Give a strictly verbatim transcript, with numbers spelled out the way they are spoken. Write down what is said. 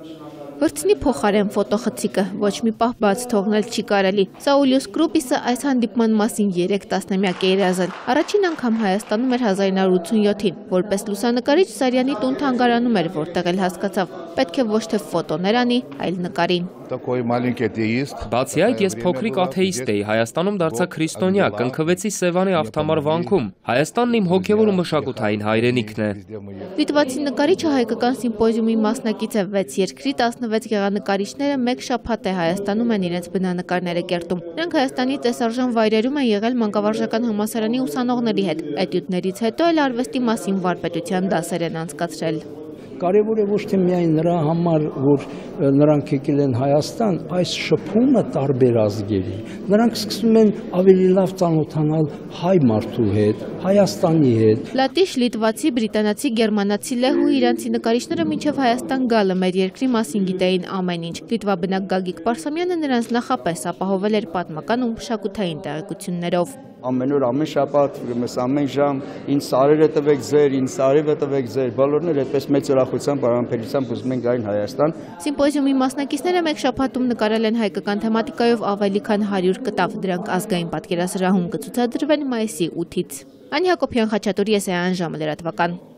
Վրցնի փոխարեն ֆոտոխցիկը ոչ մի պահ բաց թողնել չի կարելի։ Սաուլյուս Կրուպիսը այս հանդիպման մասին երեք տասնամյակ է երազել։ Առաջին անգամ Հայաստանում էր հազար ինը հարյուր ութսունյոթին, որպես լուսանկարիչ Սարյանի տուն թանգարանում էր, որտեղ էլ հասկացավ, պետք է ոչ թե ֆոտոներ անի, այլ նկարին։ Բացի այդ, ես փոքրիկ աթեիստ էի, Հայաստանում դարձա քրիստոնյա, կնքվեցի Սևանի Աղթամար վանքում։ Հայաստանն իմ հոգևոր ու մշակութային հայրենիքն է։ Լիտվացի նկարիչը հայկական սիմպոզիումի մասնակից է վեց երկրի տասնվեց գեղանկարիչները մեկ շաբաթ է Հայաստանում են իրենց բնանկարները կերտում։ Նրանք Հայաստանի տեսարժան վայրերում են եղել մանկավարժական համալսարանի ուսանողների հետ։ Էտյուդներից հետո էլ արվեստի մասին վարպետության դասեր են անցկացրել։ Կարևոր է ոչ թե միայն նրա համար, որ նրանք եկել են Հայաստան, այս շփումը տարբեր ազգերի։ Նրանք սկսում են ավելի լավ ծանոթանալ հայ մարդու հետ, Հայաստանի հետ։ Լատիշ, լիտվացի, բրիտանացի, գերմանացի, լեհու իրանցի նկարիչները մինչև Հայաստան գալը մեր երկրի մասին գիտեին ամեն ինչ։ Լիտվա բնակ Գագիկ Պարսամյանը նրանց նախապես ապահովել էր պատմական ու մշակութային տեղեկություններով։ Ամեն օր, ամեն շաբաթ, ամեն ժամ, ինձ սարերը տվեք ձեր, ինձ սարերը տվեք ձեր, բոլորն էլ այդպես մեծ ուրախությամբ, բարամփելությամբ ուզում են գային Հայաստան։ Սիմպոզիումի մասնակիցները մեկ շաբաթում նկարել են հայկական թեմատիկայով ավելի քան հարյուր կտավ, դրանք ազգային պատկերասրահում կցուցադրվեն մայիսի ութից։ Անի Հակոբյան, Խաչատուր, Եսայան ժամը լրատվական։